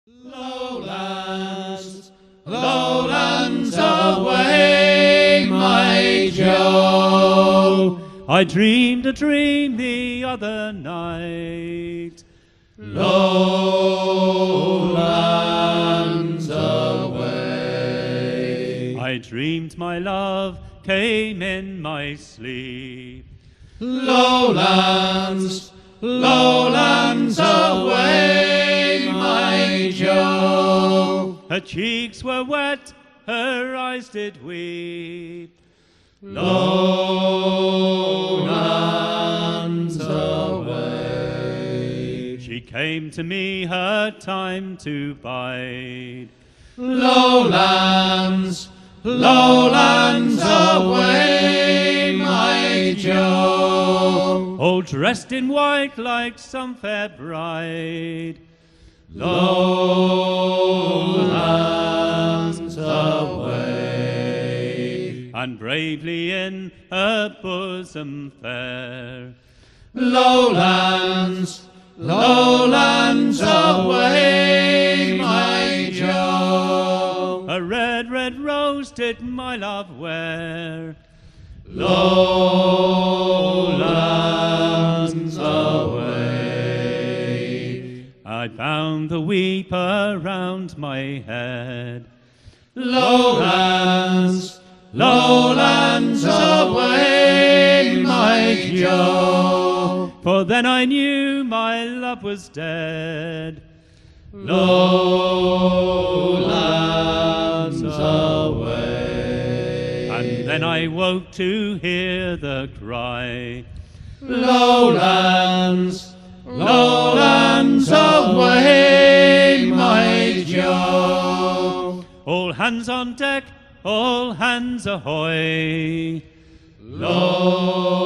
Lowlands, lowlands away, my Joe. I dreamed a dream the other night. Lowlands away. I dreamed my love came in my sleep. Lowlands, lowlands away, my Joe. Her cheeks were wet, her eyes did weep. Lowlands away. She came to me, her time to bide. Lowlands, lowlands away, my Joe. All dressed in white like some fair bride. Lowlands away. And bravely in her bosom fair. Lowlands, lowlands away, my Joe. A red, red rose did my love wear. Lowlands away. I bound the weep around my head. Lowlands, lowlands away, my Joe. For then I knew my love was dead. Lowlands away. And then I woke to hear the cry. Lowlands, lowlands away, my Joe. All hands on deck, all hands ahoy. Lowlands